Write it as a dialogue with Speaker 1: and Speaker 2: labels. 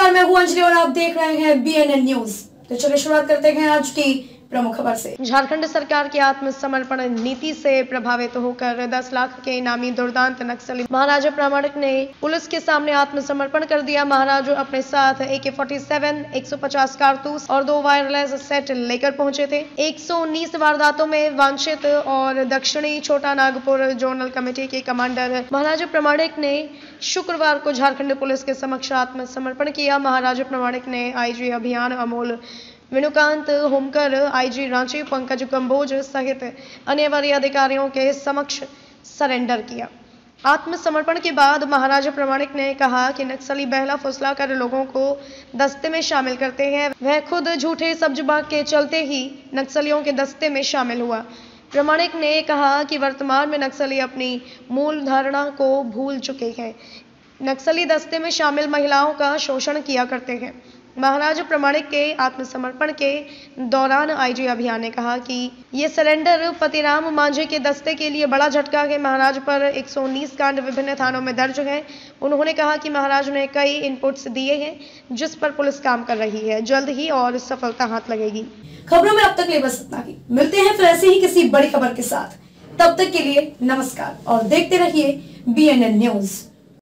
Speaker 1: नमस्कार, मैं हूं अंजलि और आप देख रहे हैं BNN न्यूज। तो चलिए शुरुआत करते हैं आज की प्रमुख खबर से। झारखंड सरकार की आत्मसमर्पण नीति से प्रभावित होकर 10 लाख के इनामी दुर्दांत नक्सली महाराजा प्रामाणिक ने पुलिस के सामने आत्मसमर्पण कर दिया। महाराजा अपने साथ AK-47, 150 कारतूस और 2 वायरलेस सेट लेकर पहुंचे थे। 119 वारदातों में वांछित और दक्षिणी छोटा नागपुर जोनल कमेटी के कमांडर महाराजा प्रामाणिक ने शुक्रवार को झारखंड पुलिस के समक्ष आत्मसमर्पण किया। महाराजा प्रामाणिक ने IG अभियान अमोल विनुकांत होमकर, IG रांची पंकज कंबोज सहित अन्य वरीय अधिकारियों के समक्ष सरेंडर किया। आत्मसमर्पण के बाद महाराजा प्रामाणिक ने कहा कि नक्सली बहला फुसला कर लोगों को दस्ते में शामिल करते हैं। वह खुद झूठे सब्जबाग के चलते ही नक्सलियों के दस्ते में शामिल हुआ। प्रामाणिक ने कहा कि वर्तमान में नक्सली अपनी मूल धारणा को भूल चुके हैं। नक्सली दस्ते में शामिल महिलाओं का शोषण किया करते हैं। महाराजा प्रामाणिक के आत्मसमर्पण के दौरान IG अभियान ने कहा कि ये सरेंडर पतिराम मांझे के दस्ते के लिए बड़ा झटका है। महाराज पर 119 कांड विभिन्न थानों में दर्ज हैं। उन्होंने कहा कि महाराज ने कई इनपुट्स दिए हैं जिस पर पुलिस काम कर रही है। जल्द ही और सफलता हाथ लगेगी। खबरों में अब तक ले बस इतना ही। मिलते हैं फिर ऐसे ही किसी बड़ी खबर के साथ। तब तक के लिए नमस्कार और देखते रहिए BNN न्यूज।